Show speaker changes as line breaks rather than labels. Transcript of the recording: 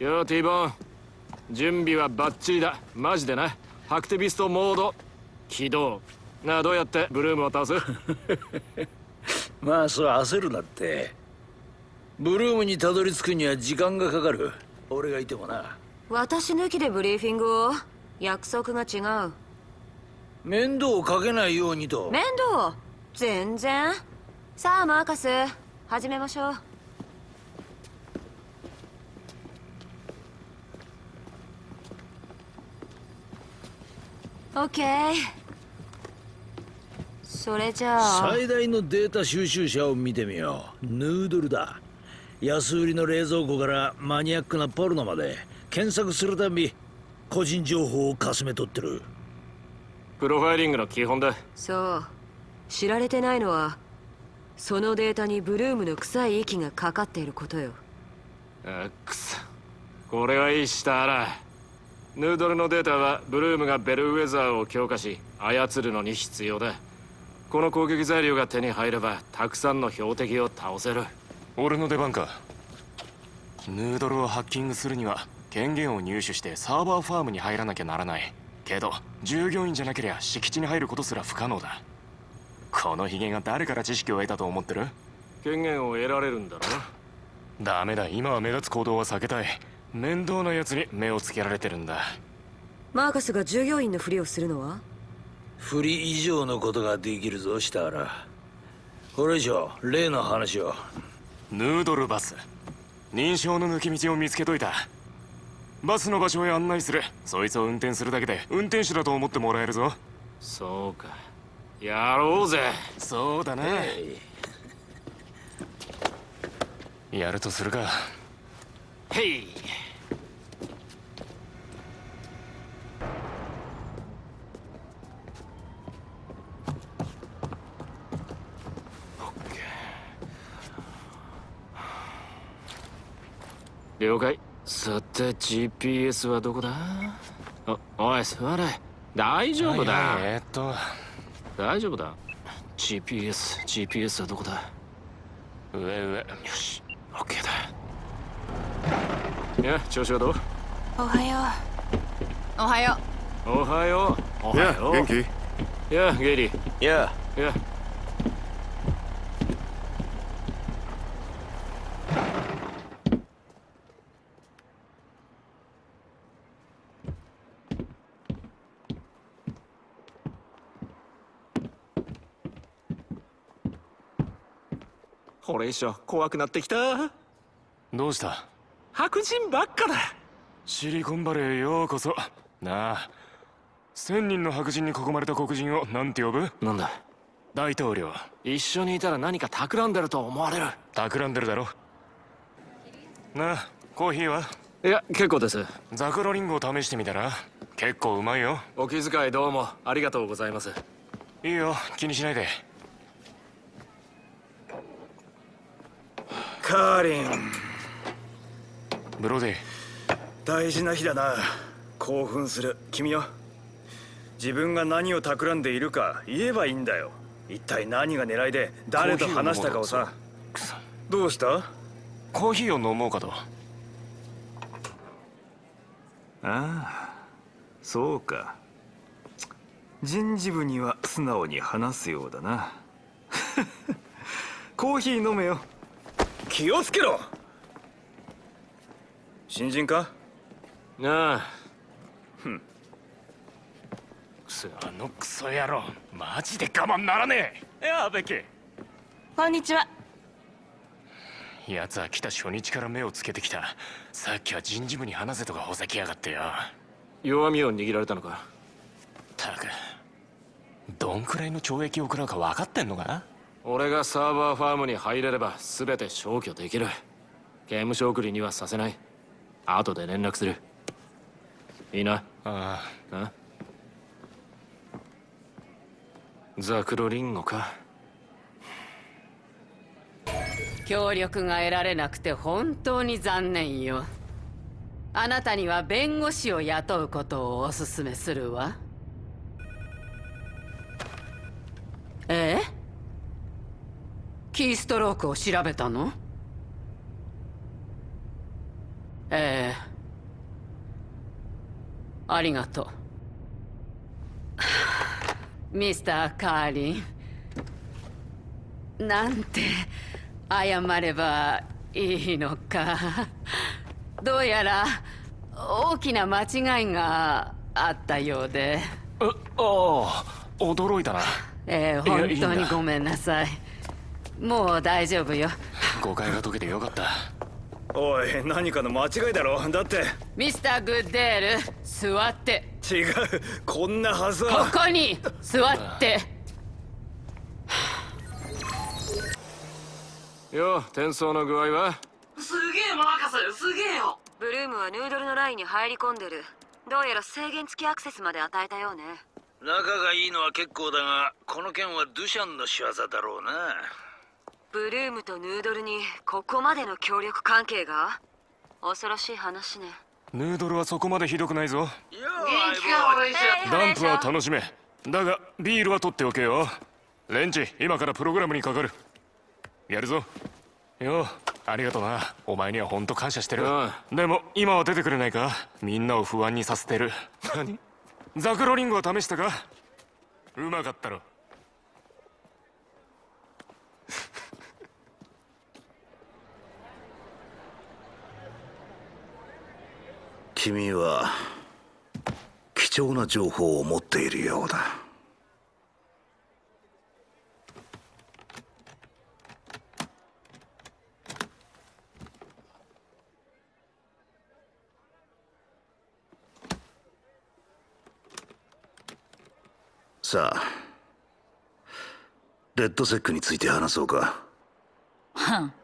よーティーボン、準備はバッチリだ。マジでな。ハクティビストモード起動。なあ、どうやってブルームを倒す？
まあそう焦るなって。ブルームにたどり着くには時間がかかる。俺がいてもな。
私抜きでブリーフィングを。約束が違う。
面倒をかけないようにと。
面倒？全然。さあマーカス、始めましょう。オッケー。それじゃあ
最大のデータ収集車を見てみよう。ヌードルだ。安売りの冷蔵庫からマニアックなポルノまで検索するたび個人情報をかすめ取ってる。
プロファイリングの基本だ。
そう。知られてないのはそのデータにブルームの臭い息がかかっていることよ。
くそ、これはいいしたら。ヌードルのデータはブルームがベルウェザーを強化し操るのに必要だ。この攻撃材料が手に入ればたくさんの標的を倒せる。
俺の出番か。ヌードルをハッキングするには権限を入手してサーバーファームに入らなきゃならない。けど従業員じゃなけりゃ敷地に入ることすら不可能だ。このヒゲが誰から知識を得たと思ってる？
権限を得られるんだろ。
ダメだ、今は目立つ行動は避けたい。面倒な奴に目をつけられてるんだ。
マーカスが従業員のふりをするのは？
不利以上のことができるぞ、シターラ。これ以上例の話を。
ヌードルバス、認証の抜け道を見つけといた。バスの場所へ案内する。そいつを運転するだけで運転手だと思ってもらえるぞ。
そうか、やろうぜ。
そうだな、やるとするか。
へい。了解。さて GPS はどこだ？おい座れ。大丈夫だ。
はいはい、
大丈夫だ。GPS はどこだ？
上。
よし、 OK だ。いや、調子はどう？
おはよう。おはよ
う。おはよう。おはよう。
元気？
いや、ゲイリー。
いや。
これ以上怖くなってきた。
どうした？
白人ばっかだ。
シリコンバレーへようこそ。なあ、1000人の白人に囲まれた黒人をなんて呼ぶ？
なんだ？
大統領。
一緒にいたら何か企んでると思われる。
企んでるだろ。なあ、コーヒーは？
いや、結構です。
ザクロリンゴを試してみたら？結構うまいよ。
お気遣いどうもありがとうございます。
いいよ、気にしないで。
カーリン、
ブロディ、
大事な日だな。興奮する。君よ、自分が何を企んでいるか言えばいいんだよ。一体何が狙いで誰と話したかをさ。どうした？
コーヒーを飲もうかと。
ああ、そうか。人事部には素直に話すようだな。コーヒー飲めよ。気をつけろ。新人か？
ああ。
あのクソ野郎、マジで我慢ならねえ。いや、ベッキー。
こんにちは。
奴は来た初日から目をつけてきた。さっきは人事部に話せとかほざきやがってよ。
弱みを握られたのか？
たく、どんくらいの懲役を食らうか分かってんのか？
俺がサーバーファームに入れれば全て消去できる。刑務所送りにはさせない。後で連絡する。いいな？
あ
あ。ザクロリンゴか。
協力が得られなくて本当に残念よ。あなたには弁護士を雇うことをお勧めするわ。え？キーストロークを調べたの？ ええ、ありがとうミスター・カーリン。なんて謝ればいいのか。どうやら大きな間違いがあったようで。
ああ、驚いたな。
本当にごめんなさい。もう大丈夫よ。
誤解が解けてよかった。
おい、何かの間違いだろ。だって
ミスター・グッデール、座って。
違う、こんなはず
こ
は。
こに座って。
よ、転送の具合は？
すげえマーカス、すげえよ。
ブルームはヌードルのラインに入り込んでる。どうやら制限付きアクセスまで与えたようね。
仲がいいのは結構だが、この件はドゥシャンの仕業だろうな。
ブルームとヌードルにここまでの協力関係が？恐ろしい話ね。
ヌードルはそこまでひどくないぞ。
元気が悪いじゃん。
ダンプは楽しめ。だがビールは取っておけよ。レンチ、今からプログラムにかかる。やるぞ。よ、ありがとな。お前には本当感謝してる。でも今は出てくれないか。みんなを不安にさせてる。何？ザクロリンゴは試したか？うまかったろ。
君は貴重な情報を持っているようだ。さあ、レッドセックについて話そうか。